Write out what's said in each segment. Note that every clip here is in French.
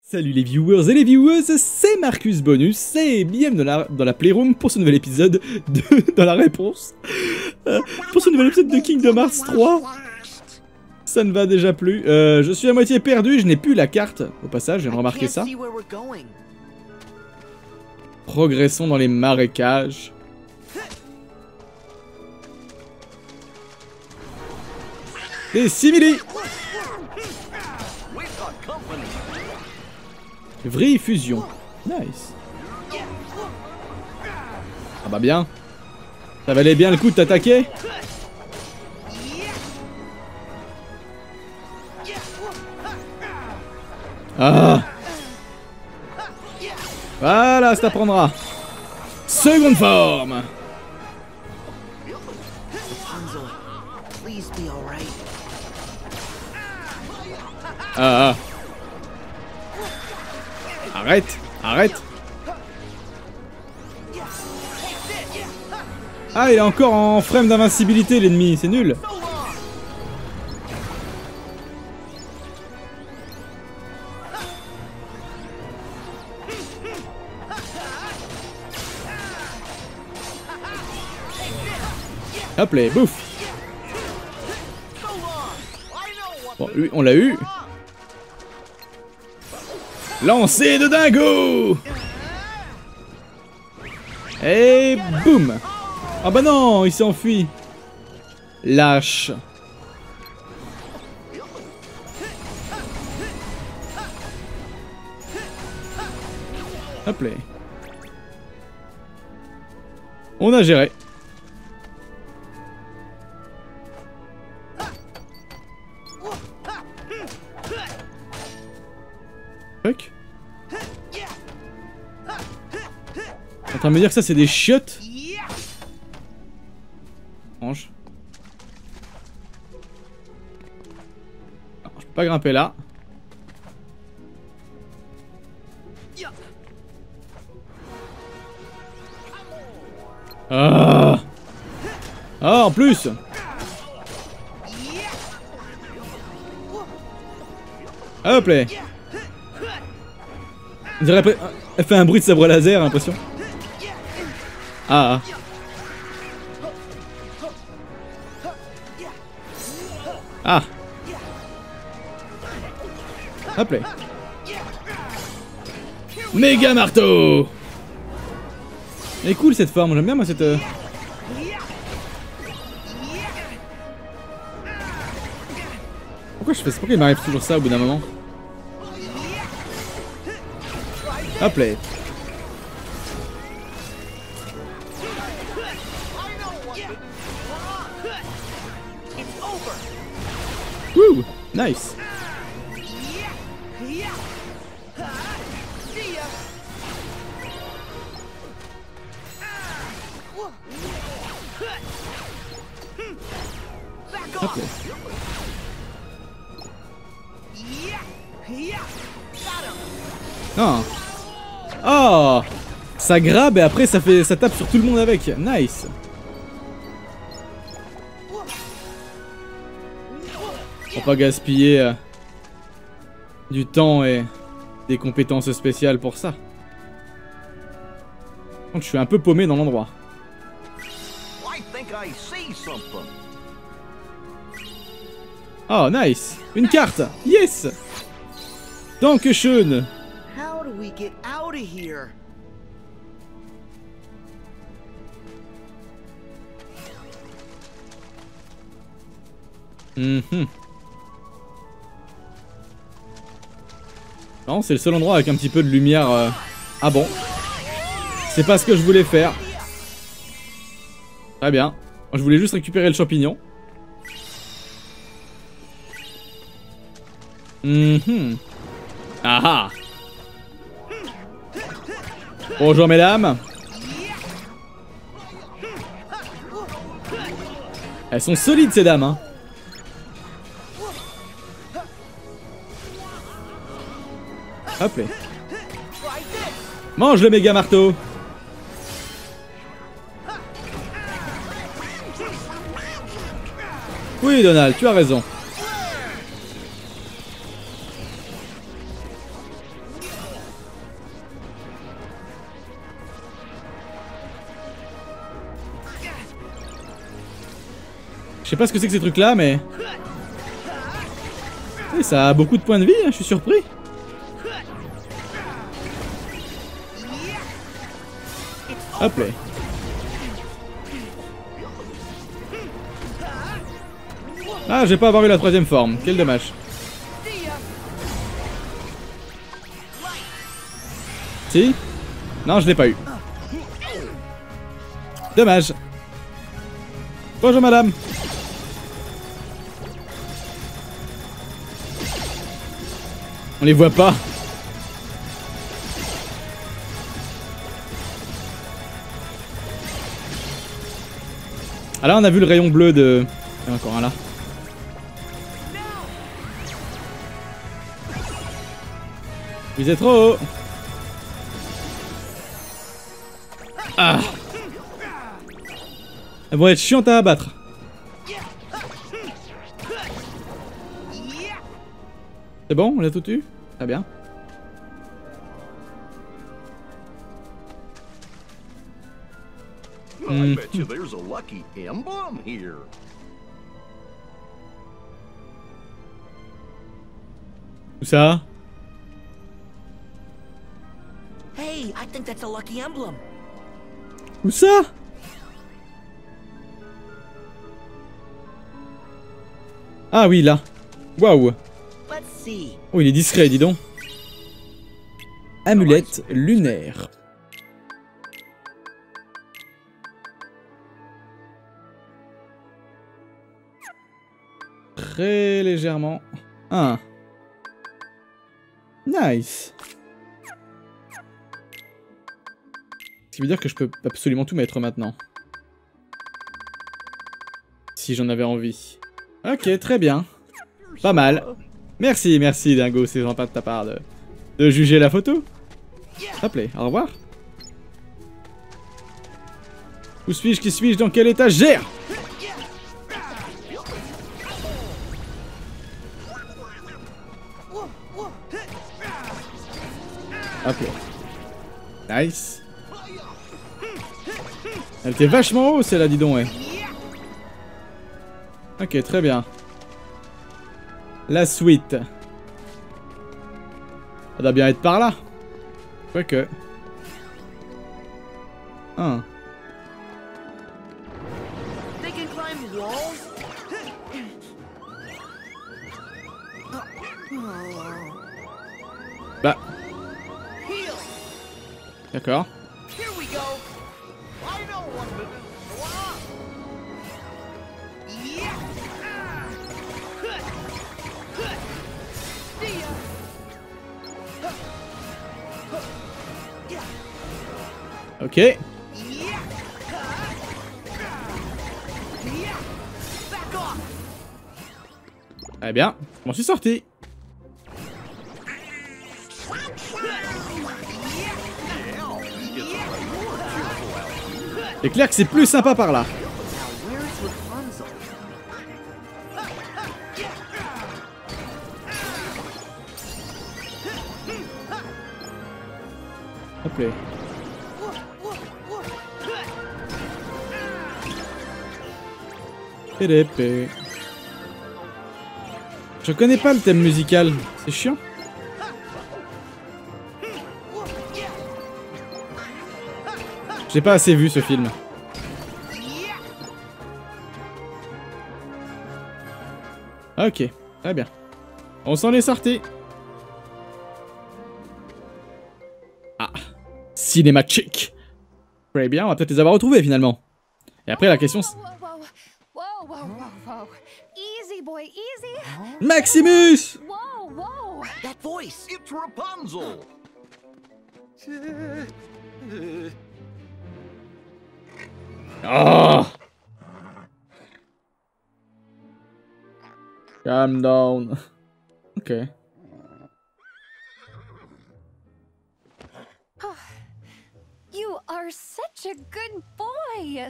Salut les viewers et les vieweuses, c'est Marcus Bonus et bienvenue dans la Playroom pour ce nouvel épisode de... dans la réponse. Pour ce nouvel épisode de Kingdom Hearts 3. Ça ne va déjà plus. Je suis à moitié perdu, je n'ai plus la carte. Au passage, j'ai remarqué ça. Progressons dans les marécages. Des simili. Vraie fusion. Nice. Ah bah bien. Ça valait bien le coup de t'attaquer. Ah. Voilà, ça t'apprendra. Seconde forme. Ah. Arrête, arrête. Ah, il est encore en frame d'invincibilité l'ennemi, c'est nul. Hop là, bouffe. Bon, lui, on l'a eu. Lancer de dingo. Et boum. Ah bah non, il s'est enfui. Lâche. Hop là. On a géré. Fuck. En train de me dire que ça c'est des chiottes. Range. Alors, je peux pas grimper là. Ah. Ah, en plus. Hop là. On dirait elle fait un bruit de sabre laser, l'impression. Ah. Ah. Hop là. Méga marteau. Elle est cool cette forme, j'aime bien moi cette... Pourquoi je fais ça? Pourquoi il m'arrive toujours ça au bout d'un moment? Hop là. Wouh, nice. Hop là. Non. Oh, ça grabe et après ça tape sur tout le monde avec. Nice. Faut pas gaspiller du temps et des compétences spéciales pour ça. Donc je suis un peu paumé dans l'endroit. Oh nice. Une carte. Yes. Dankeschön. How do we get out of here? Non, c'est le seul endroit avec un petit peu de lumière. Ah bon. C'est pas ce que je voulais faire. Très bien. Je voulais juste récupérer le champignon. Ah ah. Bonjour mesdames. Elles sont solides ces dames hein. Hop là. Mange le méga marteau. Oui Donald, tu as raison. Je sais pas ce que c'est que ces trucs là, mais... Et ça a beaucoup de points de vie, hein, je suis surpris. Hop là. Ah, je vais pas avoir eu la troisième forme, quel dommage. Si? Non, je l'ai pas eu. Dommage. Bonjour madame. On les voit pas. Ah là on a vu le rayon bleu de... Il y en a encore un là. Vous êtes trop haut. Ah. Elles vont être chiantes à abattre. C'est bon, on l'a tout eu? Très bien. I bet you there's a lucky emblem here. Où ça? Hey, I think that's a lucky emblem. Où ça? Ah oui, là. Waouh. Let's see. Oh, il est discret, dis donc. Amulette lunaire. Très légèrement. Ah. Nice. Ce qui veut dire que je peux absolument tout mettre maintenant. Si j'en avais envie. Ok, très bien. Pas mal. Merci, merci Dingo, c'est sympa de ta part de juger la photo. Hop là, au revoir. Où suis-je? Qui suis-je? Dans quel étagère? Hop là. Nice. Elle était vachement haut celle-là, dis donc, ouais. Ok, très bien. La suite. Ça doit bien être par là. Quoique. Ah. They can climb walls. Bah. Heal. D'accord. Here we go. I know what to do. Ok. Eh bien, je m'en suis sorti. C'est clair que c'est plus sympa par là. Hop là. PDP. Je connais pas le thème musical, c'est chiant. J'ai pas assez vu ce film. Ok, très bien. On s'en est sorti. Ah, cinématique. Très bien, on va peut-être les avoir retrouvés finalement. Et après la question c'est... Easy, boy, easy. Maximus! Whoa, whoa. That voice. It's Rapunzel. Oh! Calm down. Okay. You are such a good boy.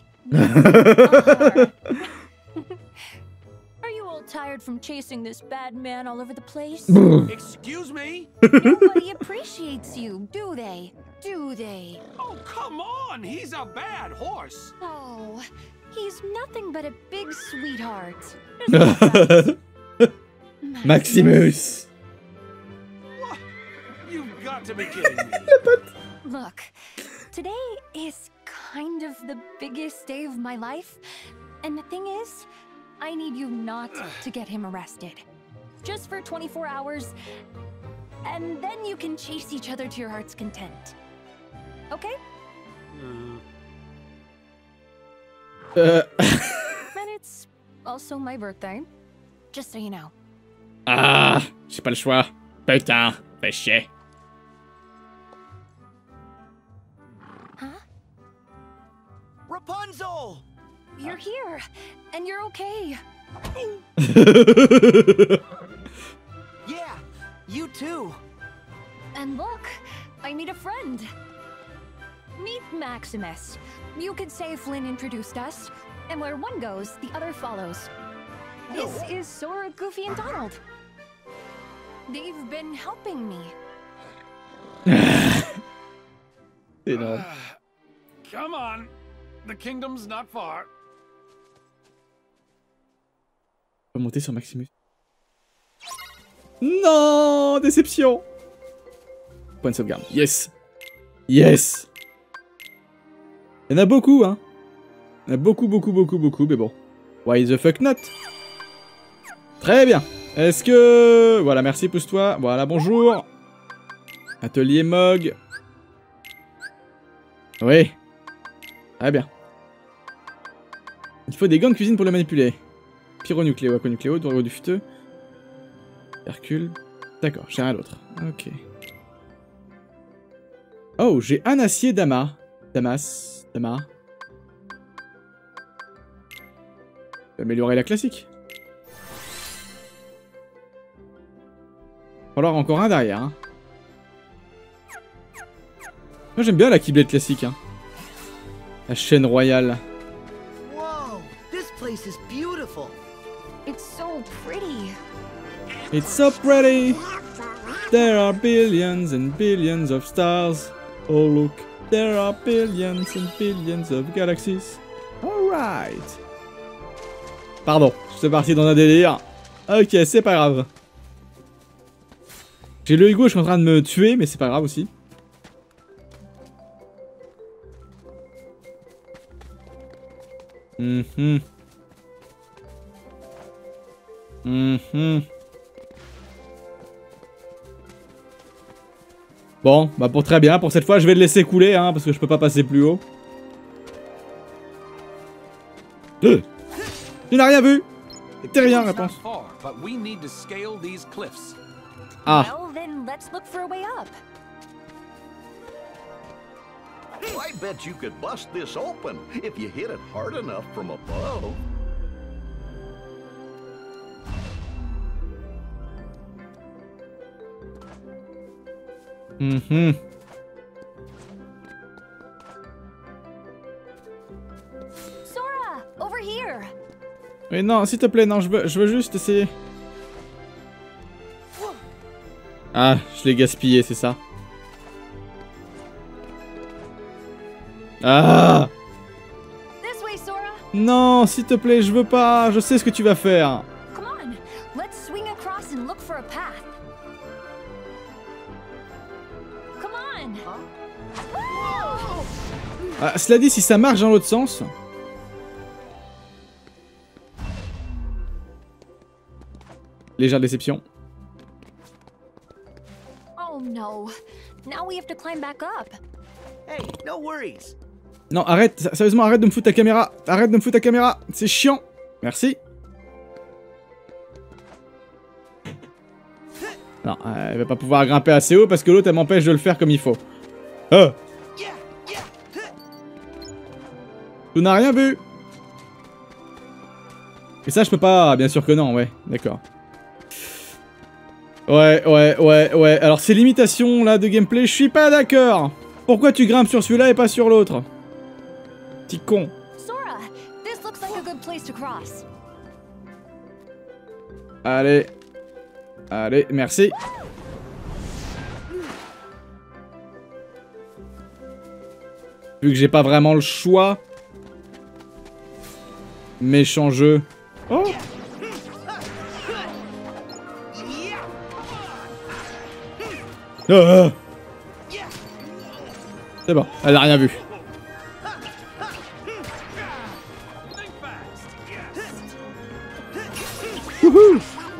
Are you all tired from chasing this bad man all over the place? Excuse me? Nobody appreciates you, do they? Do they? Oh, come on! He's a bad horse! Oh, He's nothing but a big sweetheart. Maximus. You've got to be kidding me. Look, today is kind of the biggest day of my life. And the thing is, I need you not to get him arrested. Just for 24 hours. And then you can chase each other to your heart's content. Okay? And it's also my birthday. Just so you know. Ah, j'ai pas le choix. Putain, fais chier. Huh? Rapunzel! You're here, and you're okay. Yeah, you too. And look, I meet a friend. Meet Maximus. You could say Flynn introduced us, and where one goes, the other follows. This is Sora, Goofy, and Donald. They've been helping me. Énorme. Come on. The kingdom's not far. On va monter sur Maximus. Non, déception. Point de sauvegarde. Yes. Yes. Il y en a beaucoup, hein. Il y en a beaucoup, mais bon. Why the fuck not? Très bien. Est-ce que... Voilà, merci, pousse-toi. Voilà, bonjour. Atelier Mog. Oui. Très bien. Il faut des gants de cuisine pour le manipuler. Pyronucléo, aquanucléo, droit du futeux. Hercule. D'accord, j'ai rien d'autre. Ok. Oh, j'ai un acier Dama. Dama. Améliorer la classique. Falloir encore un derrière. Hein. Moi j'aime bien la Keyblade classique. Hein. La chaîne royale. Whoa, this place is beautiful. It's so pretty. It's so pretty. There are billions and billions of stars. Oh look, there are billions and billions of galaxies. Alright. Pardon, je suis parti dans un délire. Ok, c'est pas grave. J'ai l'œil gauche en train de me tuer, mais c'est pas grave aussi. Bon, bah pour très bien, pour cette fois je vais le laisser couler, hein, parce que je peux pas passer plus haut. Tu n'as rien vu? T'es rien, réponse. Ah. Well, then let's look for a way up. I bet you could bust this open if you hit it hard enough from above. Sora, over here. Mais non, s'il te plaît, non, je veux juste essayer. Ah, je l'ai gaspillé, c'est ça. Ah! This way, Sora. Non, s'il te plaît, je veux pas. Je sais ce que tu vas faire. Come on, let's swing across and look for a path. Come on. Ah, cela dit, si ça marche dans l'autre sens. Légère déception. Oh no. Now we have to climb back up. Hey, no worries. Non, arrête, sérieusement, arrête de me foutre ta caméra. Arrête de me foutre ta caméra, c'est chiant. Merci. Non, elle va pas pouvoir grimper assez haut parce que l'autre, elle m'empêche de le faire comme il faut. Oh. Tu n'as rien vu. Et ça, je peux pas, bien sûr que non, ouais, d'accord. Ouais. Alors, ces limitations là de gameplay, je suis pas d'accord. Pourquoi tu grimpes sur celui-là et pas sur l'autre? Petit con. Sora, this looks like a good place to cross. Allez. Allez, merci. Vu que j'ai pas vraiment le choix. Méchant jeu. Oh. Ah. C'est bon, elle a rien vu. Wouhou.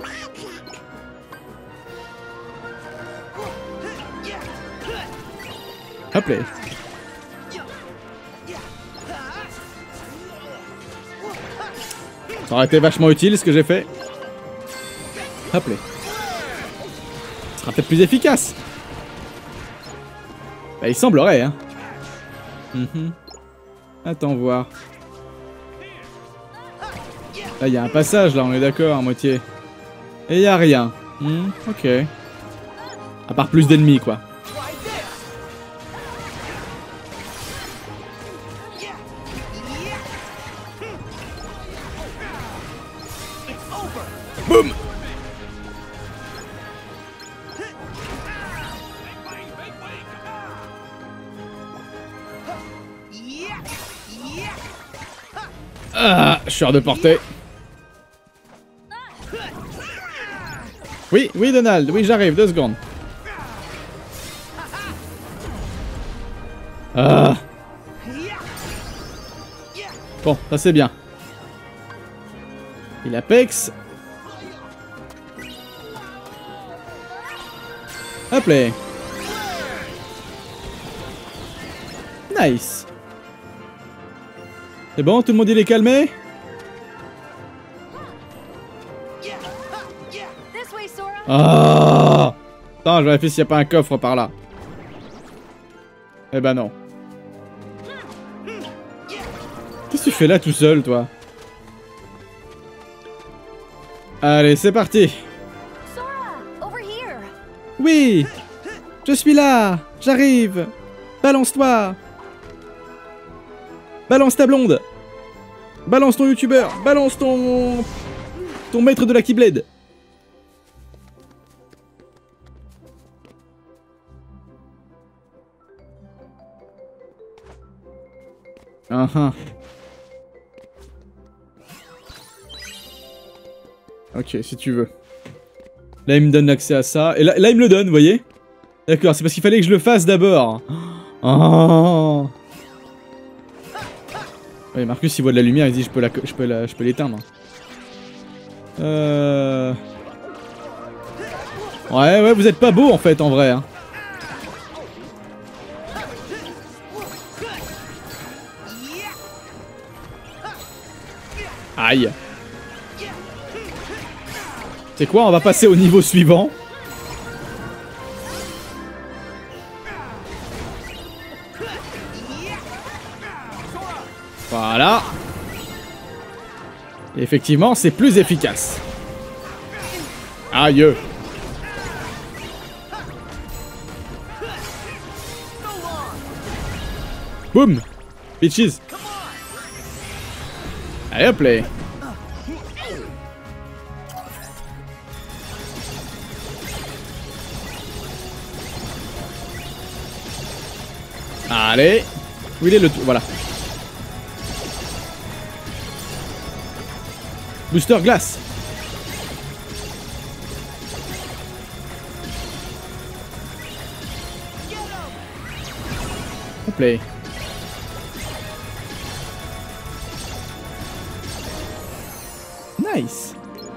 Hop là. Ça aurait été vachement utile ce que j'ai fait. Hop là. Ce sera peut-être plus efficace. Bah, il semblerait, hein. Attends voir. Là, il y a un passage, là, on est d'accord, à moitié. Et il y a rien. Ok. À part plus d'ennemis, quoi. Boum. Ah, je suis hors de portée. Oui, oui Donald, oui j'arrive, 2 secondes. Ah. Bon, ça c'est bien. Il apex. Hop là. Nice. C'est bon, tout le monde il est calmé? Ah. Attends, je vérifie s'il n'y a pas un coffre par là. Eh ben non. Qu'est-ce que tu fais là tout seul, toi? Allez, c'est parti. Oui, je suis là. J'arrive. Balance-toi. Balance ta blonde. Balance ton youtubeur. Balance ton maître de la Keyblade. Ok, si tu veux. Là, il me donne l'accès à ça. Et là, il me le donne, vous voyez? D'accord, c'est parce qu'il fallait que je le fasse d'abord. Oh. Ouais, Marcus, il voit de la lumière, il dit je peux l'éteindre. Ouais, vous êtes pas beau en fait, en vrai. Hein. Aïe. C'est quoi? On va passer au niveau suivant. Voilà. Et effectivement, c'est plus efficace. Aïe. Boum. Bitches. Allez hop là. Allez. Où il est le tout? Voilà. Booster glace. Hop là. Nice.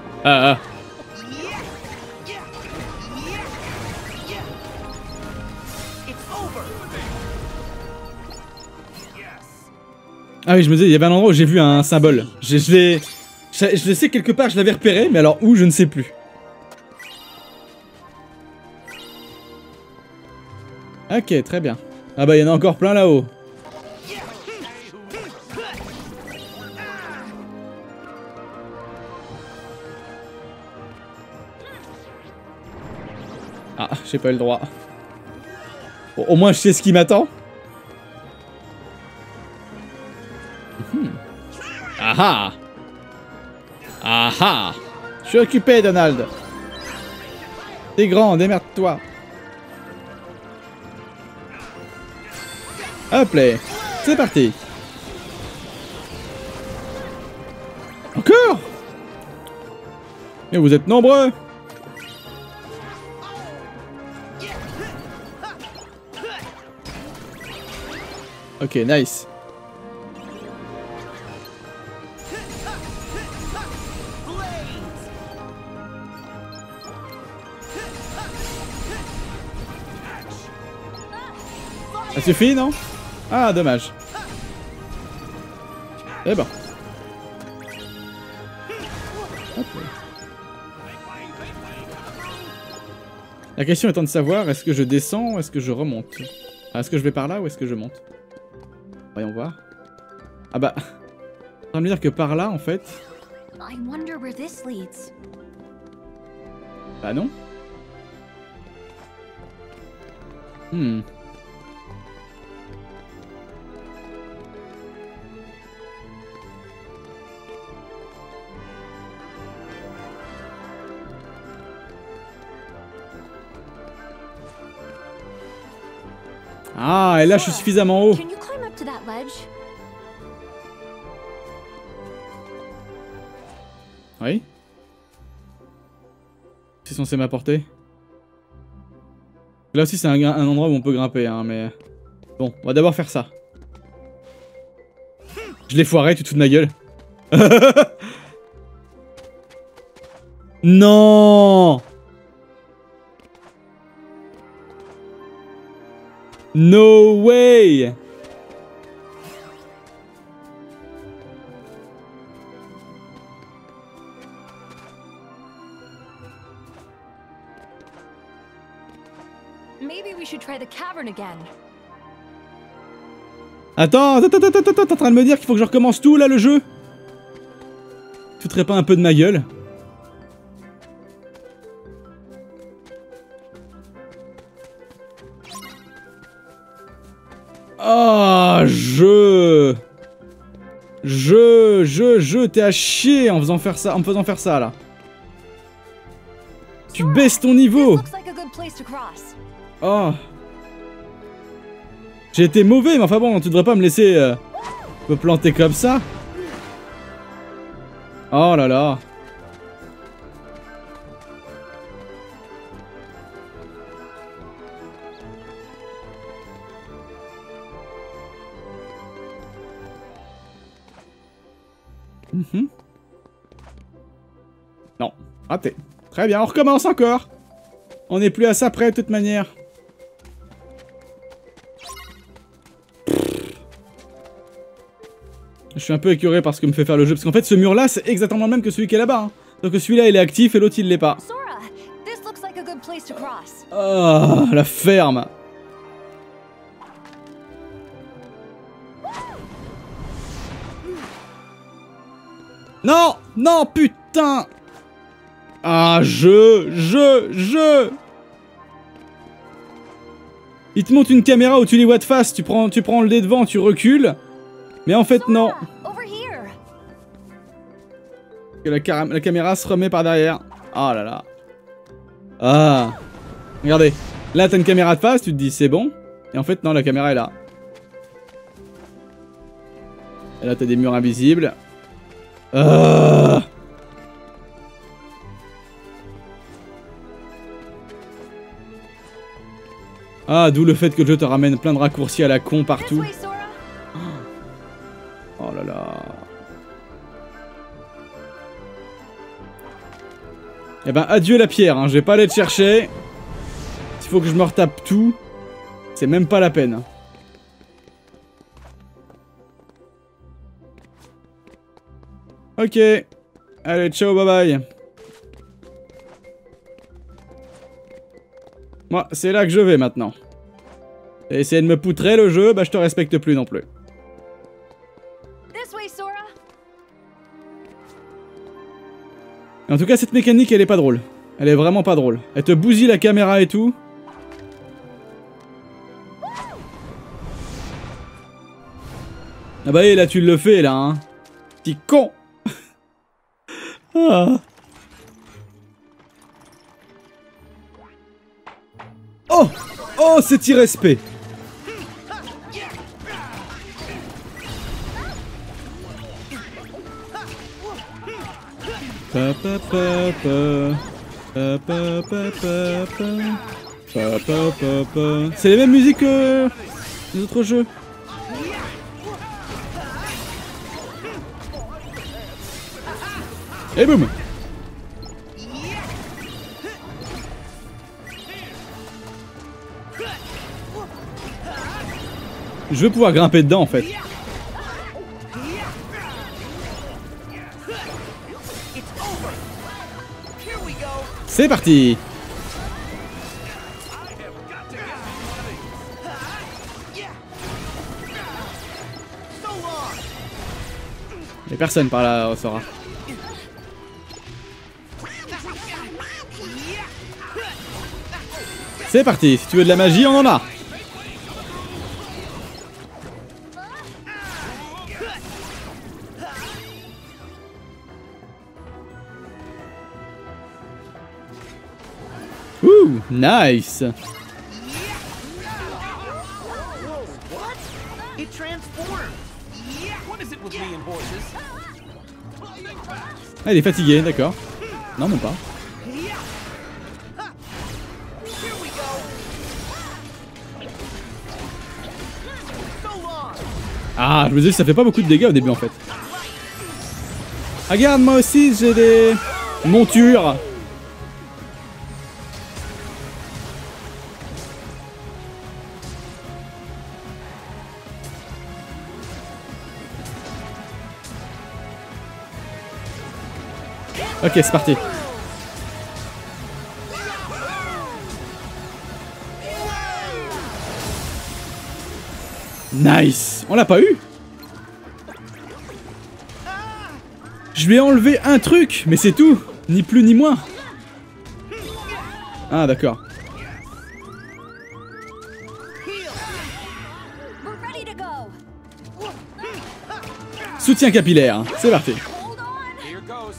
Ah oui, je me disais, il y avait un endroit où j'ai vu un symbole. Je le sais quelque part, je l'avais repéré, mais alors où, je ne sais plus. Ok, très bien. Ah bah, il y en a encore plein là-haut. Ah, j'ai pas eu le droit. Bon, au moins, je sais ce qui m'attend. Ah ah. Je suis occupé, Donald. T'es grand, démerde-toi. Hop là. C'est parti. Et vous êtes nombreux. Ok, nice. Ça suffit, non? Ah, dommage. Eh ben. Hop. La question étant de savoir, est-ce que je descends ou est-ce que je remonte? Est-ce que je vais par là ou est-ce que je monte? Voyons voir. Ah bah... Ça veut me dire que par là, en fait... Bah non. Ah, et là je suis suffisamment haut. Oui. C'est censé m'apporter. Là aussi c'est un endroit où on peut grimper, hein, mais... Bon, on va d'abord faire ça. Je l'ai foiré, tu te fous de ma gueule. Non! No way! Maybe we should try the cavern again. Attends, t'es en train de me dire qu'il faut que je recommence tout là, le jeu? Tu foutrais pas un peu de ma gueule? Ah, t'es à chier en faisant faire ça, là. Tu baisses ton niveau. Oh. J'ai été mauvais, mais enfin bon, tu devrais pas me laisser me planter comme ça. Oh là là. Non, raté. Très bien, on recommence encore. On n'est plus à ça près de toute manière. Je suis un peu écœuré par ce que me fait faire le jeu, parce qu'en fait ce mur là c'est exactement le même que celui qui est là-bas. Hein. Donc celui-là il est actif et l'autre il l'est pas. Oh, la ferme. Non, non, putain. Ah, Il te montre une caméra où tu les vois de face, tu prends le dé devant, tu recules. Mais en fait, non. Que la caméra se remet par derrière. Oh là là. Ah. Regardez. Là, t'as une caméra de face, tu te dis c'est bon. Et en fait, non, la caméra est là. Et là, t'as des murs invisibles. Ah. Ah, d'où le fait que le jeu te ramène plein de raccourcis à la con partout. Oh là là. Eh ben, adieu la pierre, hein. Je vais pas aller te chercher. S'il faut que je me retape tout, c'est même pas la peine. Ok. Allez, ciao, bye bye. Moi, c'est là que je vais maintenant. Et essayer de me poutrer le jeu, bah je te respecte plus non plus. En tout cas, cette mécanique, elle est pas drôle. Elle est vraiment pas drôle. Elle te bousille la caméra et tout. Ah bah et là, tu le fais, là, hein. Petit con. Ah. Oh! Oh, c'est irrespect! Pa, pa, pa, pa. Pa, pa, pa, pa, pa. Pa, pa, pa, pa. C'est les mêmes musiques que les autres jeux. Et boum. Je veux pouvoir grimper dedans en fait. C'est parti. Il n'y a personne par là, Sora. C'est parti, si tu veux de la magie, on en a. Ouh, nice. It transformed. What is it with me and horses? Ah, il est fatigué, d'accord. Non, même pas. Ah, je me disais que ça fait pas beaucoup de dégâts au début en fait. Regarde, moi aussi j'ai des montures. Ok, c'est parti. Nice. On l'a pas eu. Je lui ai enlevé un truc, mais c'est tout. Ni plus ni moins. Ah, d'accord. We're ready to go. Soutien capillaire. C'est parti. Hold on. Here goes.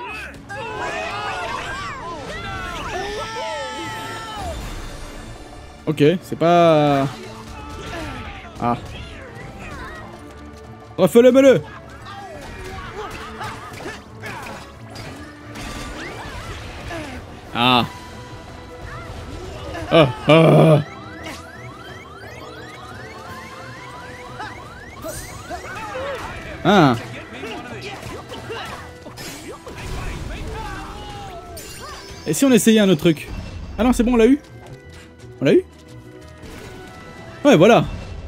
Ok, c'est pas... Ah. Refais-le-me-le. Ah. Ah. Ah. Ah. Et si on essayait un autre truc? Ah non, c'est bon, on l'a eu? On l'a eu? Ouais, voilà.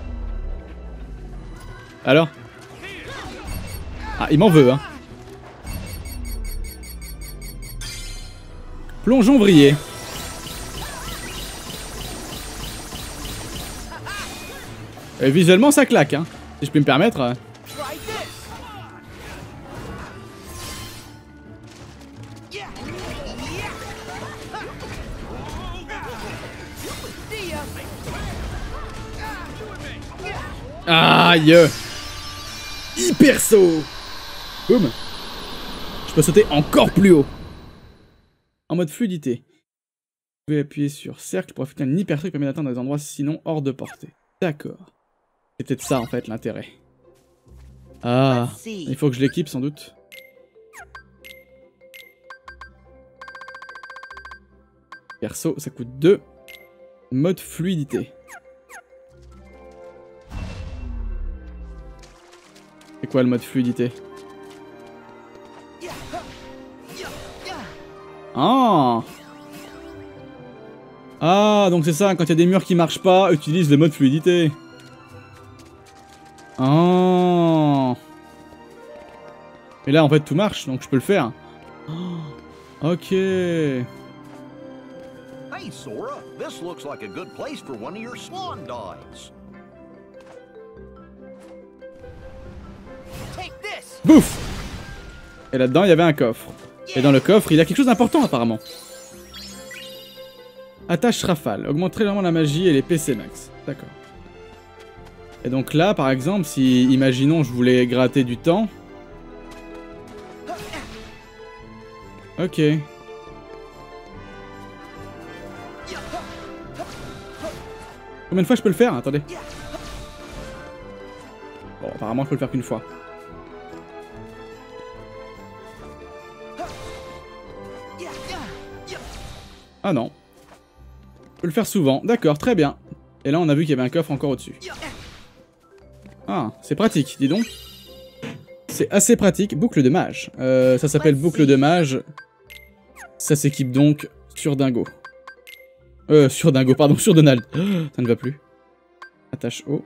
Alors? Ah, il m'en veut, hein. Plongeon vrillé. Et visuellement, ça claque, hein. Si je puis me permettre. Aïe! Hyper saut! Boum! Je peux sauter encore plus haut. En mode fluidité. Vous pouvez appuyer sur cercle pour affecter un hyper saut qui permet d'atteindre des endroits sinon hors de portée. D'accord. C'est peut-être ça en fait l'intérêt. Ah, il faut que je l'équipe sans doute. Perso, ça coûte 2. Mode fluidité. C'est quoi le mode fluidité? Ah! Ah, donc c'est ça, quand il y a des murs qui marchent pas, utilise le mode fluidité. Ah! Et là, en fait, tout marche, donc je peux le faire. Oh, ok. Hey, Sora, this looks like a good place for one of your swan dives. Bouf! Et là-dedans, il y avait un coffre. Et dans le coffre, il y a quelque chose d'important, apparemment. Attache rafale. Augmente très légèrement la magie et les PC max. D'accord. Et donc là, par exemple, si, imaginons, je voulais gratter du temps. Ok. Combien de fois je peux le faire? Attendez. Bon, apparemment, je peux le faire qu'une fois. Ah non. Je peux le faire souvent. D'accord, très bien. Et là, on a vu qu'il y avait un coffre encore au-dessus. Ah, c'est pratique, dis donc. C'est assez pratique. Boucle de mage. Ça s'appelle boucle de mage. Ça s'équipe donc sur Dingo. Sur Dingo, pardon, sur Donald. Ça ne va plus. Attache haut.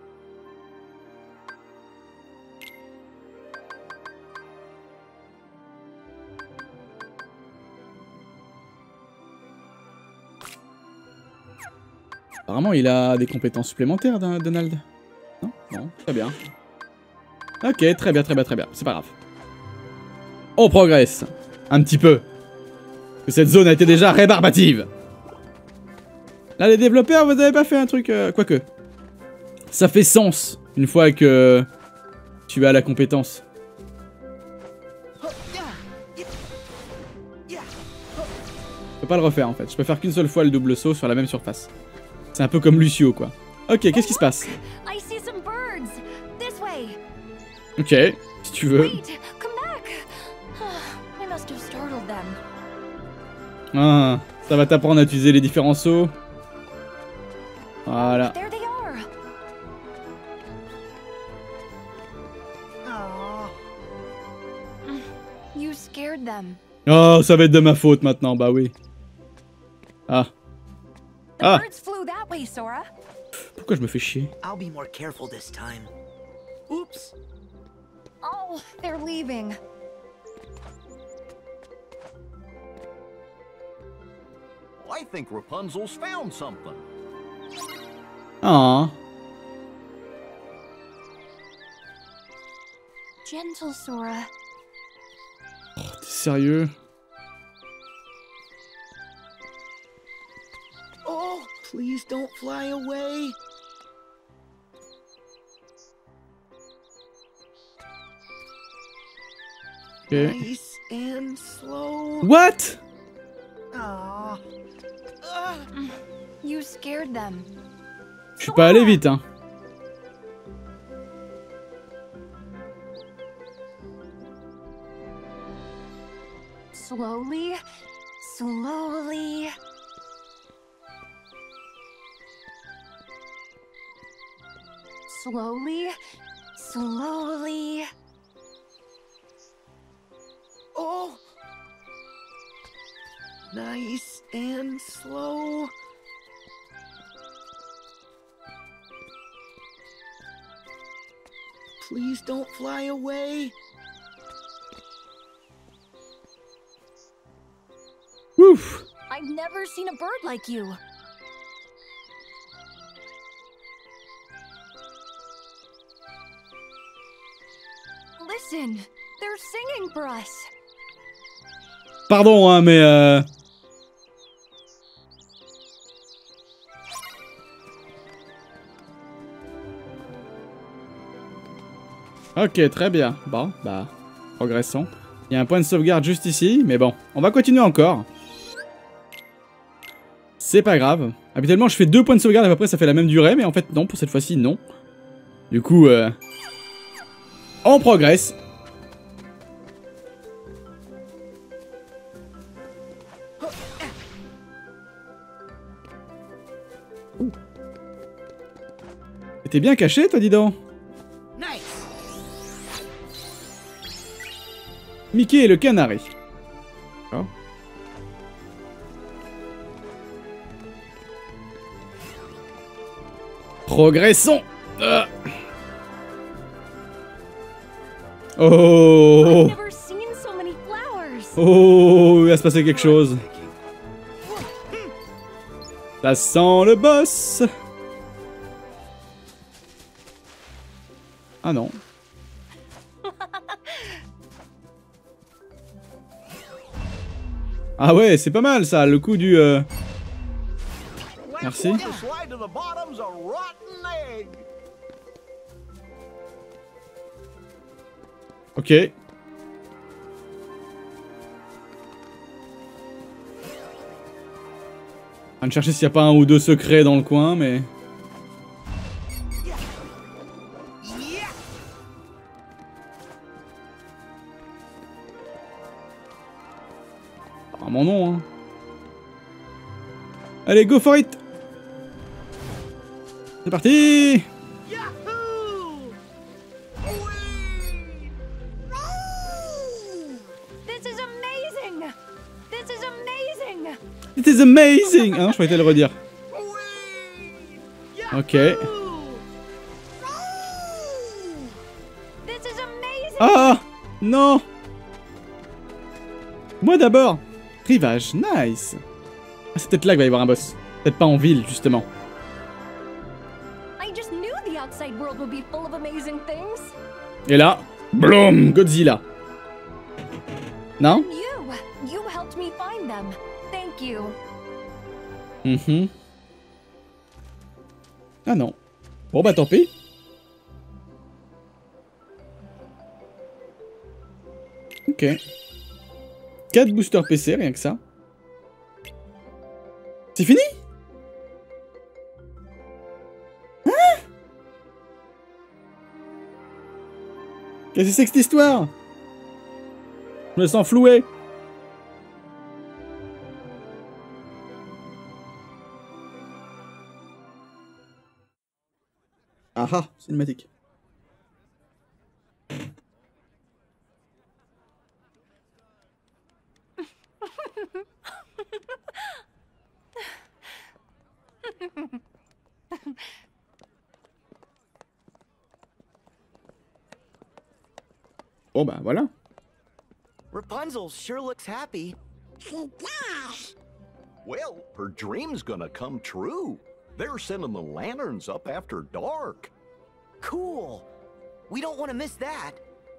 Apparemment, il a des compétences supplémentaires, Donald. Non? Non, très bien. Ok, très bien, très bien, très bien. C'est pas grave. On progresse. Un petit peu. Que cette zone a été déjà rébarbative. Là, les développeurs, vous avez pas fait un truc... Quoique. Ça fait sens, une fois que tu as la compétence. Je peux pas le refaire, en fait. Je peux faire qu'une seule fois le double saut sur la même surface. C'est un peu comme Lucio, quoi. Ok, qu'est-ce qui se passe? Ok, si tu veux. Ah, ça va t'apprendre à utiliser les différents sauts. Voilà. Oh, ça va être de ma faute maintenant, bah oui. Ah. Ah. Pourquoi je me fais chier? I'll be more careful this time. Oops. Oh, they're leaving. I think Rapunzel's found something. Ah. Gentle, Sora. Oh, t'es sérieux? Oh, please don't fly away. Ok. Nice and slow. What? Aw. You scared them. Je suis pas allé vite, hein. Slowly, slowly. Slowly, slowly. Oh. Nice and slow. Please don't fly away. Ouf. I've never seen a bird like you. Listen, they're singing for us. Pardon, hein, mais Ok, très bien. Bon, bah, progressons. Il y a un point de sauvegarde juste ici, mais bon, on va continuer encore. C'est pas grave. Habituellement, je fais 2 points de sauvegarde et après ça fait la même durée, mais en fait non, pour cette fois-ci, non. Du coup, on progresse. T'es bien caché, toi, dis donc. Mickey et le canari. Oh. Progressons. Oh. Oh, il va se passer quelque chose. Ça sent le boss. Ah non. Ah ouais, c'est pas mal ça, le coup du... Merci. Ok. On va chercher s'il n'y a pas un ou deux secrets dans le coin, mais... Apparemment non, hein. Allez, go for it. C'est parti. Yahoo! This is amazing! This is amazing! It is amazing. Ah non, je croyais le redire. Ok. This is amazing! Ah non. Moi d'abord. Rivage, nice. Ah, c'est peut-être là qu'il va y avoir un boss. Peut-être pas en ville, justement. I just knew the outside world would be full of amazing things. Et là, bloom, Godzilla. Non? You helped me find them. Thank you. Mhm. Ah non. Bon bah tant pis. Ok. 4 boosters PC, rien que ça. C'est fini? Hein? Qu'est-ce que c'est que cette histoire? Je me sens floué. Ah ah, cinématique. Bon bah voilà. Rapunzel sure looks happy. Well, her dream's gonna come true. They're sending the lanterns up after dark. Cool. We don't want to miss that.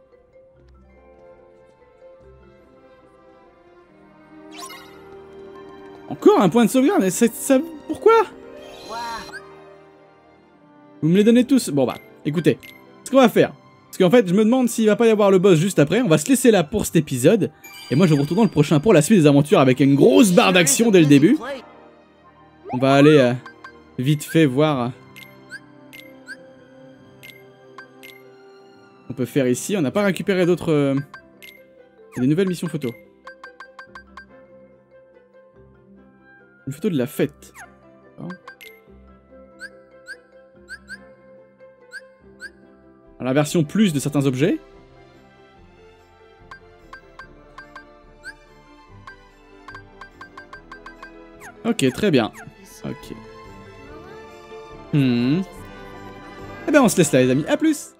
Encore un point de sauvegarde, mais c'est ça. Pourquoi? Wow. Vous me les donnez tous? Bon bah, écoutez, ce qu'on va faire. Parce qu'en fait, je me demande s'il va pas y avoir le boss juste après. On va se laisser là pour cet épisode. Et moi, je vous retrouve dans le prochain pour la suite des aventures avec une grosse barre d'action dès le début. On va aller vite fait voir. On peut faire ici. On n'a pas récupéré d'autres. Des nouvelles missions photos. Une photo de la fête. Alors, la version plus de certains objets. Ok, très bien. Ok. Eh ben on se laisse là les amis, à plus.